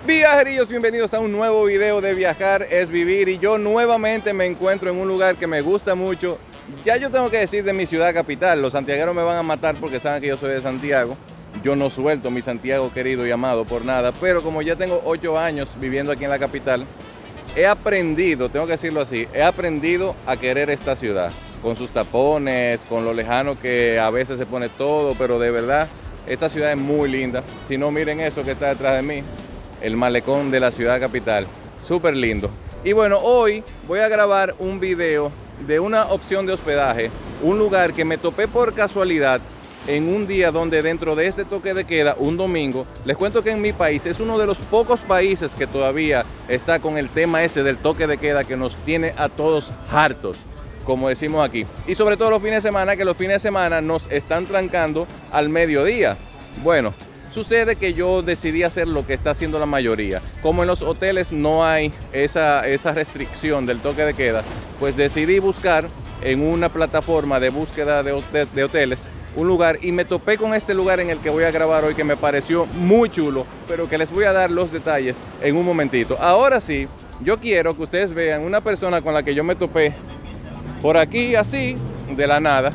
Viajerillos, bienvenidos a un nuevo video de Viajar es Vivir, y yo nuevamente me encuentro en un lugar que me gusta mucho. Ya yo tengo que decir de mi ciudad capital, los santiagueros me van a matar porque saben que yo soy de Santiago. Yo no suelto mi Santiago querido y amado por nada, pero como ya tengo 8 años viviendo aquí en la capital, he aprendido, tengo que decirlo así, he aprendido a querer esta ciudad, con sus tapones, con lo lejano que a veces se pone todo, pero de verdad, esta ciudad es muy linda. Si no, miren eso que está detrás de mí, el malecón de la ciudad capital, súper lindo. Y bueno, hoy voy a grabar un video de una opción de hospedaje, un lugar que me topé por casualidad en un día donde dentro de este toque de queda, un domingo. Les cuento que en mi país es uno de los pocos países que todavía está con el tema ese del toque de queda que nos tiene a todos hartos, como decimos aquí. Y sobre todo los fines de semana, que los fines de semana nos están trancando al mediodía. Bueno, sucede que yo decidí hacer lo que está haciendo la mayoría. Como en los hoteles no hay esa restricción del toque de queda, pues decidí buscar en una plataforma de búsqueda de hoteles un lugar, y me topé con este lugar en el que voy a grabar hoy, que me pareció muy chulo, pero que les voy a dar los detalles en un momentito. Ahora sí, yo quiero que ustedes vean una persona con la que yo me topé por aquí así, de la nada.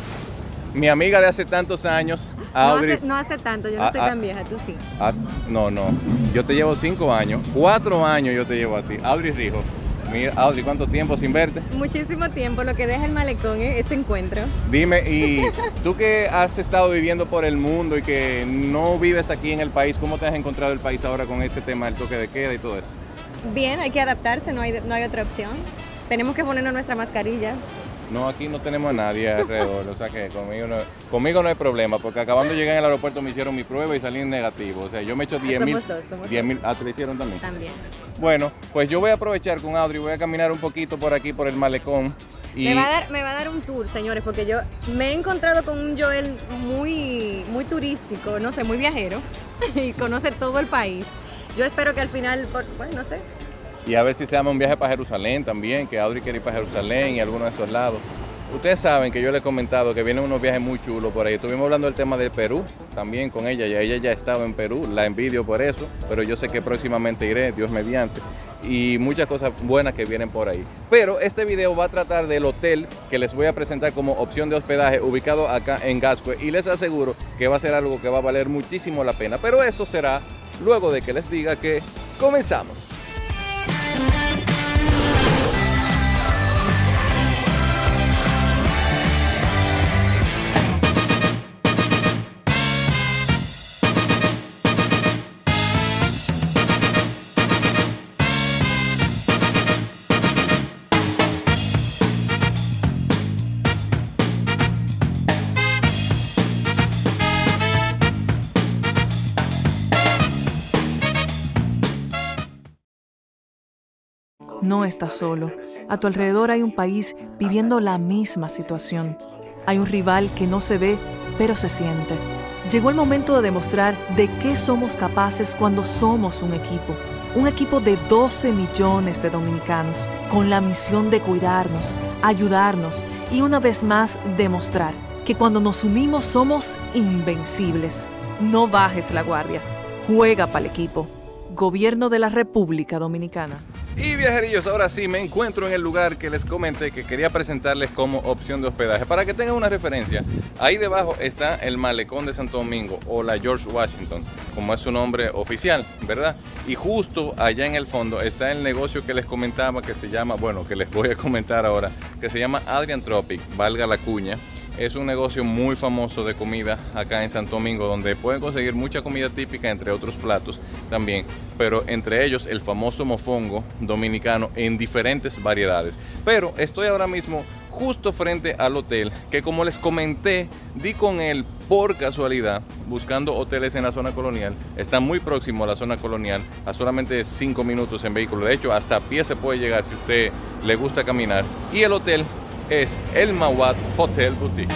Mi amiga de hace tantos años, Audrey. No hace tanto, yo no soy tan vieja, tú sí. No, yo te llevo 5 años, 4 años yo te llevo a ti. Audrey Rijo. Mira, Audrey, ¿cuánto tiempo sin verte? Muchísimo tiempo, lo que deja el malecón, este encuentro. Dime, y tú que has estado viviendo por el mundo y que no vives aquí en el país, ¿cómo te has encontrado el país ahora con este tema del toque de queda y todo eso? Bien, hay que adaptarse, no hay otra opción. Tenemos que ponernos nuestra mascarilla. No, aquí no tenemos a nadie alrededor, o sea que conmigo no hay problema, porque acabando de llegar al aeropuerto me hicieron mi prueba y salí negativo. O sea, yo me he hecho 10.000. Somos 10.000. Ah, ¿te lo hicieron también? También. Bueno, pues yo voy a aprovechar con Audrey, voy a caminar un poquito por aquí, por el malecón. Y me va a dar un tour, señores, porque yo me he encontrado con un Joel muy turístico, no sé, muy viajero, y conoce todo el país. Yo espero que al final, bueno, no sé. Y a ver si se llama un viaje para Jerusalén también, que Audrey quiere ir para Jerusalén y algunos de esos lados. Ustedes saben que yo les he comentado que vienen unos viajes muy chulos por ahí. Estuvimos hablando del tema del Perú también con ella, y ella ya ha estado en Perú, la envidio por eso, pero yo sé que próximamente iré, Dios mediante, y muchas cosas buenas que vienen por ahí. Pero este video va a tratar del hotel que les voy a presentar como opción de hospedaje, ubicado acá en Gascue, y les aseguro que va a ser algo que va a valer muchísimo la pena, pero eso será luego de que les diga que comenzamos. No estás solo. A tu alrededor hay un país viviendo la misma situación. Hay un rival que no se ve, pero se siente. Llegó el momento de demostrar de qué somos capaces cuando somos un equipo. Un equipo de 12 millones de dominicanos, con la misión de cuidarnos, ayudarnos y una vez más demostrar que cuando nos unimos somos invencibles. No bajes la guardia. Juega para el equipo. Gobierno de la República Dominicana. Y viajerillos, ahora sí me encuentro en el lugar que les comenté que quería presentarles como opción de hospedaje. Para que tengan una referencia, ahí debajo está el malecón de Santo Domingo, o la George Washington, como es su nombre oficial, ¿verdad? Y justo allá en el fondo está el negocio que les comentaba, que se llama, bueno, que les voy a comentar ahora, que se llama Adrian Tropic, valga la cuña. Es un negocio muy famoso de comida acá en Santo Domingo, donde pueden conseguir mucha comida típica, entre otros platos también, pero entre ellos el famoso mofongo dominicano en diferentes variedades. Pero estoy ahora mismo justo frente al hotel, que como les comenté, di con él por casualidad, buscando hoteles en la zona colonial. Está muy próximo a la zona colonial, a solamente 5 minutos en vehículo. De hecho, hasta a pie se puede llegar si usted le gusta caminar. Y el hotel es el Mawat Hotel Boutique.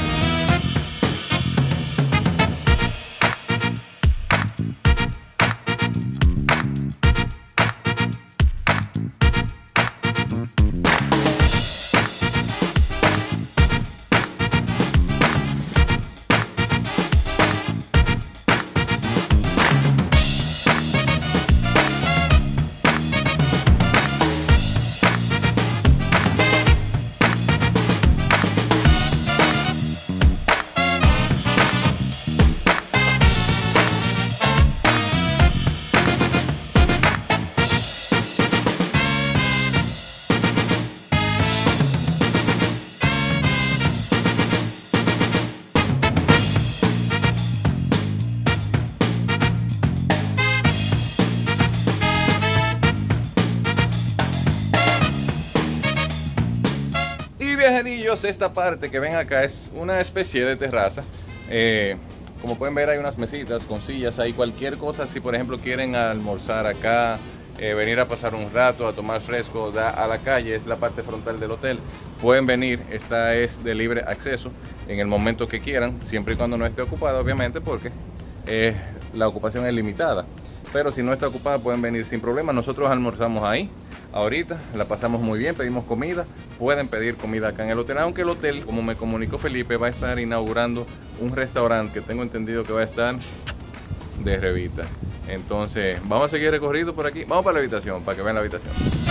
viajerillos, esta parte que ven acá es una especie de terraza. Como pueden ver, hay unas mesitas con sillas, hay cualquier cosa. Si por ejemplo quieren almorzar acá, venir a pasar un rato, a tomar fresco, da a la calle, es la parte frontal del hotel. Pueden venir, esta es de libre acceso en el momento que quieran, siempre y cuando no esté ocupada, obviamente, porque la ocupación es limitada. Pero si no está ocupada pueden venir sin problema. Nosotros almorzamos ahí ahorita, la pasamos muy bien, pedimos comida. Pueden pedir comida acá en el hotel, aunque el hotel, como me comunicó Felipe, va a estar inaugurando un restaurante que tengo entendido que va a estar de revista. Entonces vamos a seguir recorrido por aquí. Vamos para la habitación, para que vean la habitación.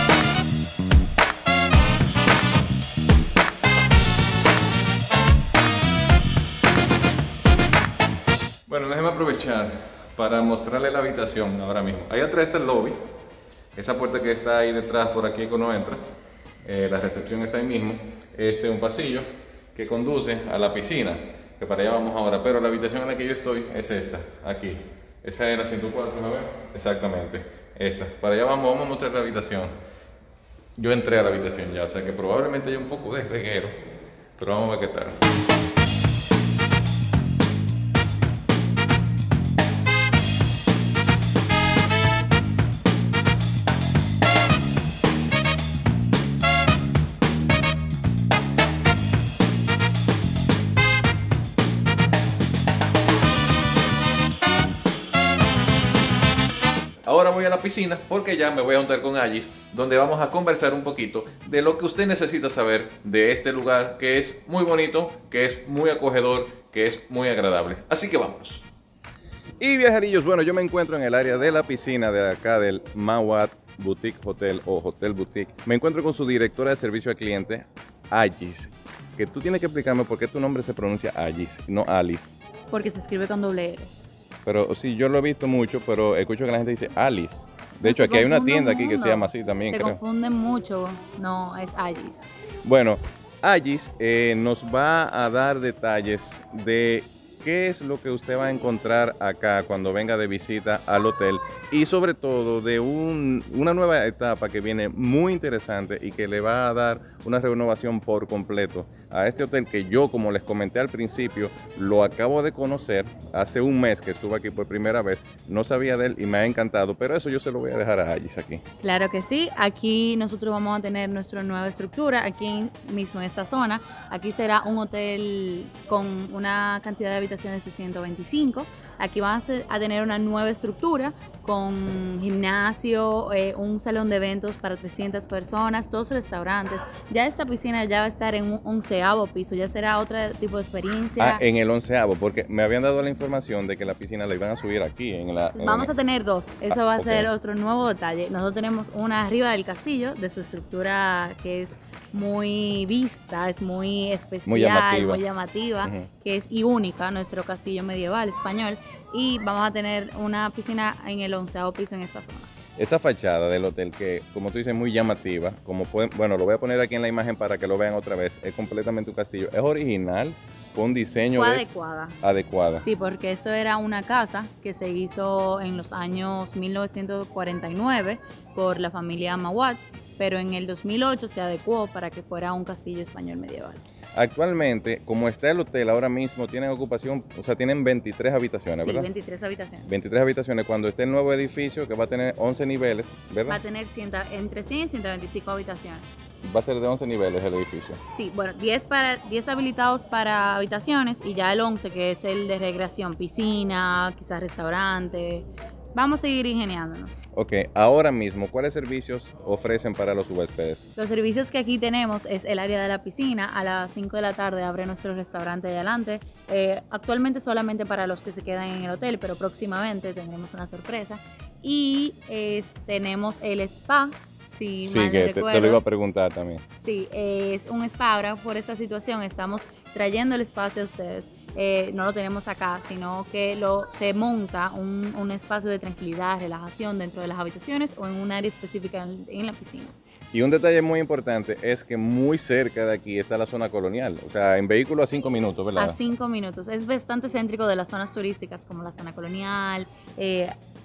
Bueno, déjenme aprovechar para mostrarles la habitación ahora mismo. Ahí atrás está el lobby, esa puerta que está ahí detrás, por aquí cuando entra, la recepción está ahí mismo. Este es un pasillo que conduce a la piscina, que para allá vamos ahora, pero la habitación en la que yo estoy es esta, aquí. Esa era 104, ¿no ven? Exactamente, esta. Para allá vamos a mostrar la habitación. Yo entré a la habitación ya, o sea que probablemente haya un poco de reguero, pero vamos a ver qué tal. Ahora voy a la piscina porque ya me voy a juntar con Agis, donde vamos a conversar un poquito de lo que usted necesita saber de este lugar, que es muy bonito, que es muy acogedor, que es muy agradable. Así que vámonos. Y viajerillos, bueno, yo me encuentro en el área de la piscina de acá del Mawat Boutique Hotel o Hotel Boutique. Me encuentro con su directora de servicio al cliente, Agis, que tú tienes que explicarme por qué tu nombre se pronuncia Agis, no Alice. Porque se escribe con doble R. Pero sí, yo lo he visto mucho, pero escucho que la gente dice Alice. De hecho, aquí hay una tienda aquí que se llama así también, creo. Se confunden mucho. No, es Agis. Bueno, Agis nos va a dar detalles de qué es lo que usted va a encontrar acá cuando venga de visita al hotel y sobre todo de una nueva etapa que viene muy interesante y que le va a dar una renovación por completo a este hotel que yo, como les comenté al principio, lo acabo de conocer hace un mes que estuve aquí por primera vez. No sabía de él y me ha encantado, pero eso yo se lo voy a dejar a Agis aquí. Claro que sí, aquí nosotros vamos a tener nuestra nueva estructura, aquí mismo en esta zona. Aquí será un hotel con una cantidad de habitaciones de 125. Aquí vamos a tener una nueva estructura con gimnasio, un salón de eventos para 300 personas, 2 restaurantes. Ya esta piscina ya va a estar en un 11º piso, ya será otro tipo de experiencia. Ah, en el 11º, porque me habían dado la información de que la piscina la iban a subir aquí. Vamos a tener 2, eso va a ser otro nuevo detalle. Nosotros tenemos una arriba del castillo, de su estructura que es muy vista, es muy especial, muy llamativa, que es y única, nuestro castillo medieval español. Y vamos a tener una piscina en el 11º piso en esta zona. Esa fachada del hotel que, como tú dices, es muy llamativa, como pueden, bueno, lo voy a poner aquí en la imagen para que lo vean otra vez, es completamente un castillo, es original, con diseño adecuada. Sí, porque esto era una casa que se hizo en los años 1949 por la familia Mawat, pero en el 2008 se adecuó para que fuera un castillo español medieval. Actualmente, como está el hotel ahora mismo, tienen ocupación, o sea, tienen 23 habitaciones, ¿verdad? Sí, 23 habitaciones. 23 habitaciones. Cuando esté el nuevo edificio, que va a tener 11 niveles, ¿verdad? Va a tener entre 100 y 125 habitaciones. Va a ser de 11 niveles el edificio. Sí, bueno, 10 habilitados para habitaciones y ya el 11, que es el de recreación, piscina, quizás restaurante. Vamos a seguir ingeniándonos. Ok, ahora mismo, ¿cuáles servicios ofrecen para los huéspedes? Los servicios que aquí tenemos es el área de la piscina. A las 5 de la tarde abre nuestro restaurante de adelante. Actualmente solamente para los que se quedan en el hotel, pero próximamente tendremos una sorpresa. Y tenemos el spa. Sí, que te lo iba a preguntar también. Sí, es un spa. Ahora por esta situación estamos trayendo el espacio a ustedes. No lo tenemos acá, sino que se monta un espacio de tranquilidad, relajación dentro de las habitaciones o en un área específica en la piscina. Y un detalle muy importante es que muy cerca de aquí está la zona colonial, o sea, en vehículo a 5 minutos, ¿verdad? A 5 minutos, es bastante céntrico de las zonas turísticas como la zona colonial,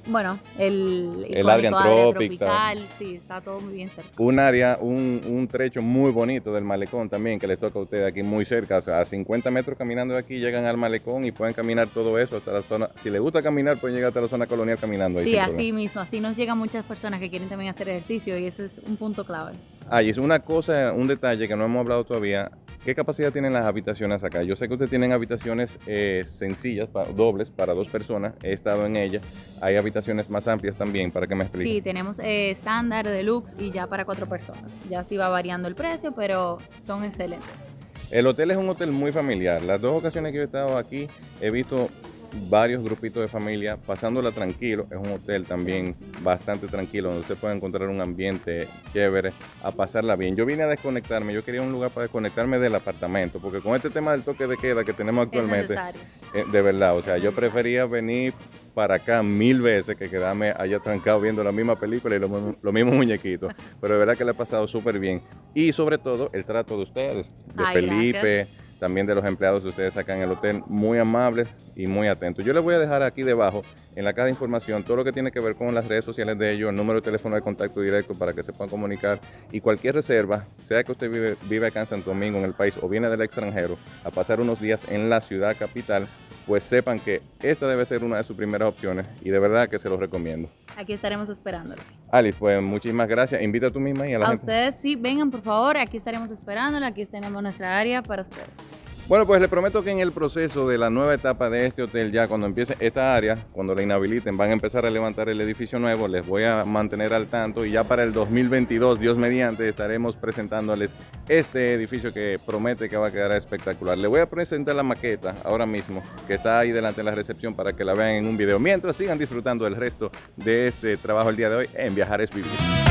Bueno, el Adrian icónico área Tropical. sí, está todo muy bien cerca. Un área, un trecho muy bonito del malecón también, que les toca a ustedes aquí muy cerca, o sea, a 50 metros caminando de aquí llegan al malecón y pueden caminar todo eso hasta la zona. Si les gusta caminar, pueden llegar hasta la zona colonial caminando ahí. Sí, sin así problema. mismo, así nos llegan muchas personas que quieren también hacer ejercicio y ese es un punto clave. Ah, y es una cosa, un detalle que no hemos hablado todavía. ¿Qué capacidad tienen las habitaciones acá? Yo sé que ustedes tienen habitaciones sencillas, dobles, para 2 personas. He estado en ellas. Hay habitaciones más amplias también, para que me expliquen. Sí, tenemos estándar, deluxe y ya para 4 personas. Ya sí va variando el precio, pero son excelentes. El hotel es un hotel muy familiar. Las 2 ocasiones que yo he estado aquí, he visto varios grupitos de familia pasándola tranquilo. Es un hotel también bastante tranquilo, donde usted puede encontrar un ambiente chévere, a pasarla bien. Yo vine a desconectarme, yo quería un lugar para desconectarme del apartamento, porque con este tema del toque de queda que tenemos actualmente, de verdad, o sea, yo prefería venir para acá 1000 veces que quedarme allá trancado viendo la misma película y los mismos muñequitos. Pero de verdad que le he pasado súper bien. Y sobre todo el trato de ustedes, de Felipe, gracias. También de los empleados de ustedes acá en el hotel, muy amables y muy atentos. Yo les voy a dejar aquí debajo, en la caja de información, todo lo que tiene que ver con las redes sociales de ellos, el número de teléfono de contacto directo para que se puedan comunicar. Y cualquier reserva, sea que usted vive acá en Santo Domingo, en el país, o viene del extranjero, a pasar unos días en la ciudad capital, pues sepan que esta debe ser una de sus primeras opciones y de verdad que se los recomiendo. Aquí estaremos esperándolos. Alice, pues muchísimas gracias. Invita tú misma y a la gente. Ustedes sí, vengan por favor, aquí estaremos esperándolos, aquí tenemos nuestra área para ustedes. Bueno, pues les prometo que en el proceso de la nueva etapa de este hotel, ya cuando empiece esta área, cuando la inhabiliten, van a empezar a levantar el edificio nuevo, les voy a mantener al tanto y ya para el 2022, Dios mediante, estaremos presentándoles este edificio que promete que va a quedar espectacular. Les voy a presentar la maqueta ahora mismo, que está ahí delante de la recepción para que la vean en un video, mientras sigan disfrutando del resto de este trabajo el día de hoy en Viajar es Vivir.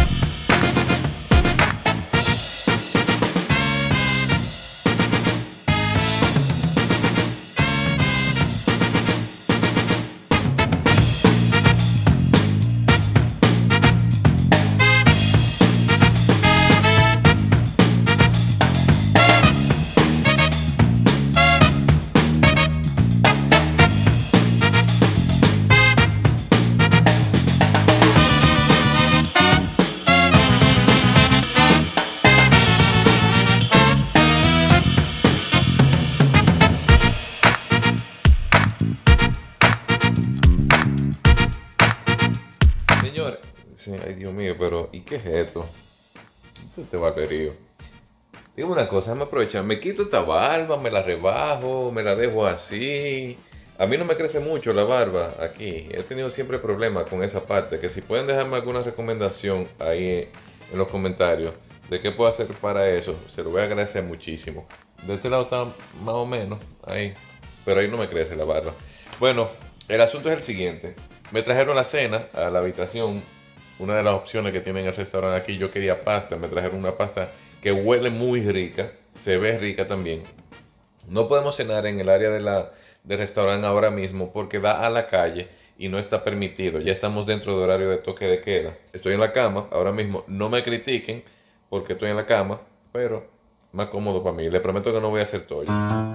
Sí, ay Dios mío, pero ¿y qué es esto? Este barberío. Digo una cosa, déjame aprovechar, me quito esta barba, me la rebajo, me la dejo así. A mí no me crece mucho la barba aquí, he tenido siempre problemas con esa parte, que si pueden dejarme alguna recomendación ahí en los comentarios de qué puedo hacer para eso, se lo voy a agradecer muchísimo. De este lado está más o menos, ahí, pero ahí no me crece la barba. Bueno, el asunto es el siguiente, me trajeron la cena a la habitación. Una de las opciones que tienen el restaurante aquí, yo quería pasta, me trajeron una pasta que huele muy rica, se ve rica también. No podemos cenar en el área del restaurante ahora mismo porque da a la calle y no está permitido. Ya estamos dentro del horario de toque de queda. Estoy en la cama, ahora mismo no me critiquen porque estoy en la cama, pero más cómodo para mí. Les prometo que no voy a hacer todo.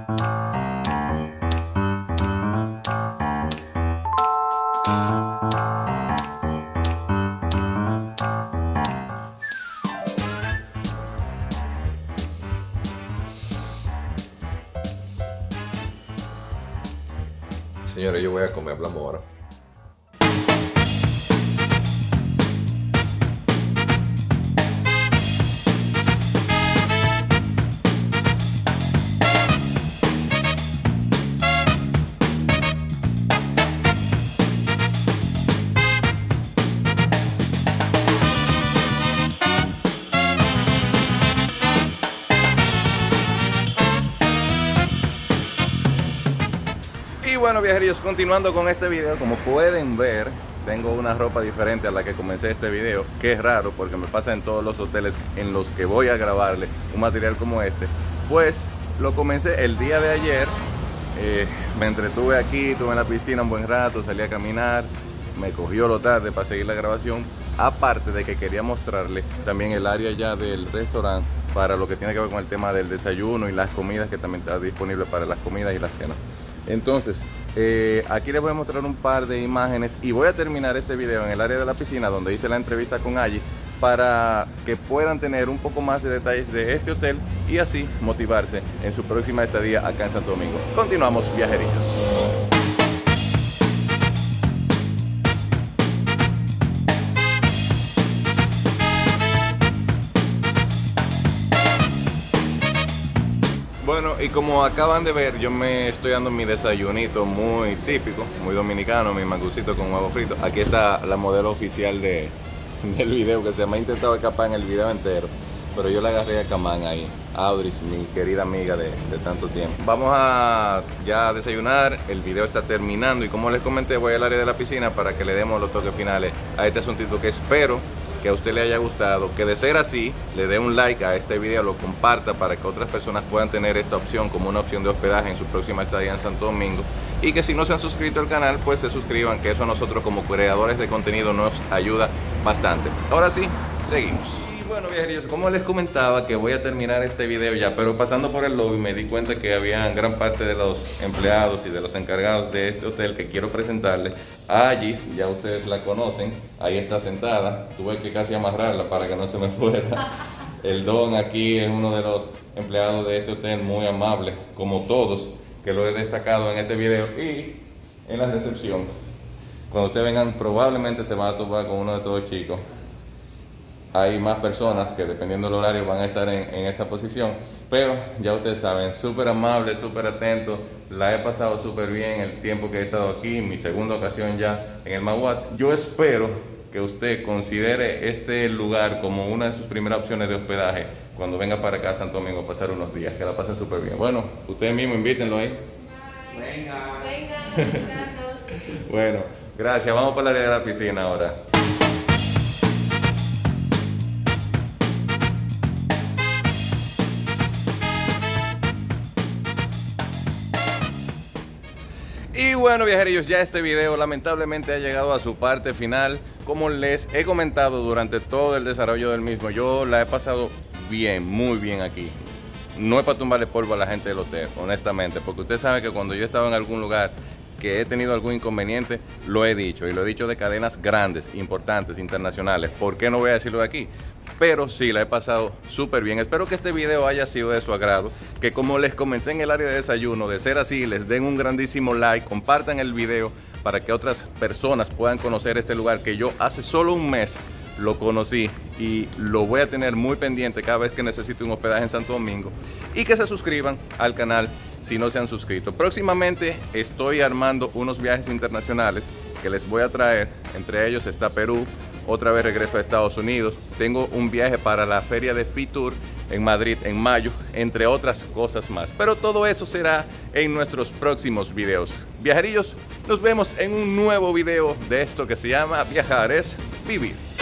Señores, yo voy a comer, hablamos ahora. Y bueno, viajeros, continuando con este video, como pueden ver, tengo una ropa diferente a la que comencé este video, que es raro porque me pasa en todos los hoteles en los que voy a grabarle un material como este. Pues lo comencé el día de ayer, me entretuve aquí, estuve en la piscina un buen rato, salí a caminar, me cogió lo tarde para seguir la grabación, aparte de que quería mostrarle también el área ya del restaurante para lo que tiene que ver con el tema del desayuno y las comidas, que también está disponible para las comidas y la cena. Entonces, Aquí les voy a mostrar un par de imágenes y voy a terminar este video en el área de la piscina donde hice la entrevista con Agis, para que puedan tener un poco más de detalles de este hotel y así motivarse en su próxima estadía acá en Santo Domingo. Continuamos, viajerillos. Bueno, y como acaban de ver, yo me estoy dando mi desayunito muy típico, muy dominicano, mi mangucito con huevo frito. Aquí está la modelo oficial del video, que se me ha intentado escapar en el video entero, pero yo la agarré a Camán ahí, Audris, mi querida amiga de tanto tiempo. Vamos a ya desayunar, el video está terminando y como les comenté, voy al área de la piscina para que le demos los toques finales a este asuntito que espero que a usted le haya gustado, que de ser así, le dé un like a este video, lo comparta para que otras personas puedan tener esta opción como una opción de hospedaje en su próxima estadía en Santo Domingo, y que si no se han suscrito al canal, pues se suscriban, que eso a nosotros como creadores de contenido nos ayuda bastante. Ahora sí, seguimos. Y bueno, viajeros, como les comentaba que voy a terminar este video ya, pero pasando por el lobby me di cuenta que había gran parte de los empleados y de los encargados de este hotel que quiero presentarles. Agis, ya ustedes la conocen, ahí está sentada, tuve que casi amarrarla para que no se me fuera. El Don aquí es uno de los empleados de este hotel, muy amable, como todos, que lo he destacado en este video. Y en la recepción, cuando ustedes vengan, probablemente se van a topar con uno de estos chicos. Hay más personas que dependiendo del horario van a estar en esa posición, pero ya ustedes saben, súper amable, súper atento, la he pasado súper bien el tiempo que he estado aquí, mi segunda ocasión ya en el Maguat. Yo espero que usted considere este lugar como una de sus primeras opciones de hospedaje cuando venga para acá a Santo Domingo a pasar unos días, que la pasen súper bien. Bueno, ustedes mismos invítenlo ahí. Venga, bueno, gracias, vamos para el área de la piscina ahora. Y bueno, viajeros, ya este video lamentablemente ha llegado a su parte final. Como les he comentado durante todo el desarrollo del mismo, yo la he pasado bien, muy bien aquí. No es para tumbarle polvo a la gente del hotel, honestamente, porque usted sabe que cuando yo estaba en algún lugar que he tenido algún inconveniente, lo he dicho, y lo he dicho de cadenas grandes, importantes, internacionales. ¿Por qué no voy a decirlo de aquí? Pero sí, la he pasado súper bien. Espero que este video haya sido de su agrado, que como les comenté en el área de desayuno, de ser así, les den un grandísimo like, compartan el video para que otras personas puedan conocer este lugar que yo hace solo un mes lo conocí y lo voy a tener muy pendiente cada vez que necesite un hospedaje en Santo Domingo, y que se suscriban al canal si no se han suscrito. Próximamente estoy armando unos viajes internacionales que les voy a traer, entre ellos está Perú, otra vez regreso a Estados Unidos, tengo un viaje para la feria de Fitur en Madrid en mayo, entre otras cosas más, pero todo eso será en nuestros próximos videos. Viajerillos, nos vemos en un nuevo video de esto que se llama Viajar es Vivir.